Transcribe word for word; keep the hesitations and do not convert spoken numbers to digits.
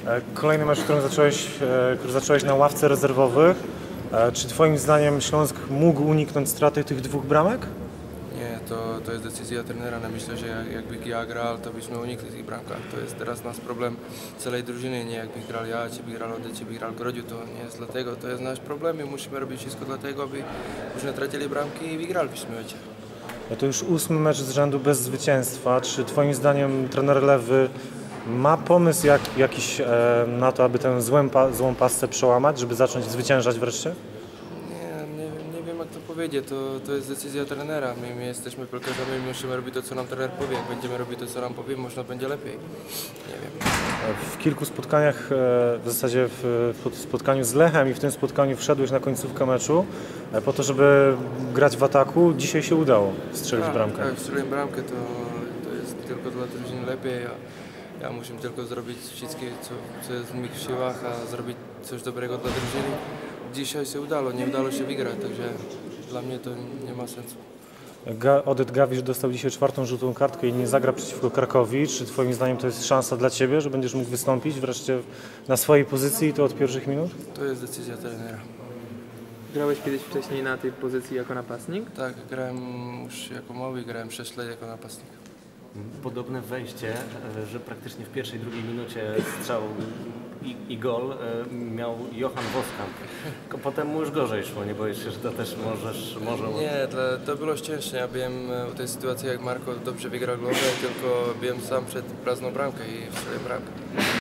Kolejny mecz, którym zacząłeś, który zacząłeś na ławce rezerwowych. Czy twoim zdaniem Śląsk mógł uniknąć straty tych dwóch bramek? Nie, to, to jest decyzja trenera. No myślę, że jak, jakby ja grał, to byśmy unikli tych bramkach. To jest teraz nasz problem całej drużyny, nie jakby grał ja, czy by grał Ody, czy by grał Grodziu, to nie jest dlatego, to jest nasz problem i musimy robić wszystko dlatego, aby już nie tracili bramki i wygraliśmy mecz. To już ósmy mecz z rzędu bez zwycięstwa. Czy twoim zdaniem trener Lewy ma pomysł jak, jakiś e, na to, aby tę złą, złą pasę przełamać, żeby zacząć zwyciężać wreszcie? Nie, nie, nie wiem jak to powiedzieć, to, to jest decyzja trenera. My, my jesteśmy piłkarzami, my musimy robić to, co nam trener powie. Jak będziemy robić to, co nam powie, może będzie lepiej. Nie wiem. W kilku spotkaniach, w zasadzie w spotkaniu z Lechem i w tym spotkaniu wszedłeś na końcówkę meczu po to, żeby grać w ataku. Dzisiaj się udało strzelić tak, bramkę. Tak, strzeliłem bramkę, to, to jest tylko dla drużyny lepiej. Ja, ja muszę tylko zrobić wszystko, co, co jest w moich siłach, a zrobić coś dobrego dla drużyny. Dzisiaj się udało, nie udało się wygrać, także dla mnie to nie ma sensu. Odet Gawisz dostał dzisiaj czwartą żółtą kartkę i nie zagra przeciwko Krakowi. Czy twoim zdaniem to jest szansa dla ciebie, że będziesz mógł wystąpić wreszcie na swojej pozycji i to od pierwszych minut? To jest decyzja trenera. Grałeś kiedyś wcześniej na tej pozycji jako napastnik? Tak, grałem już jako mały, grałem sześć lat jako napastnik. Podobne wejście, że praktycznie w pierwszej, drugiej minucie strzał i, i gol miał Johan Voskamp. Potem mu już gorzej szło, nie boisz się, że to też możesz... Może... Nie, to było cięższe. Ja byłem w tej sytuacji jak Marko dobrze wygrał głowę, tylko byłem sam przed prazną bramkę i wstrzeliłem bramkę.